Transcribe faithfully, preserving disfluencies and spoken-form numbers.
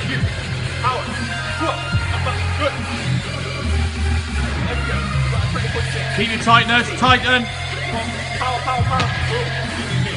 Here. Power. Good. Keep your tightness. Tighten. Power, power, power.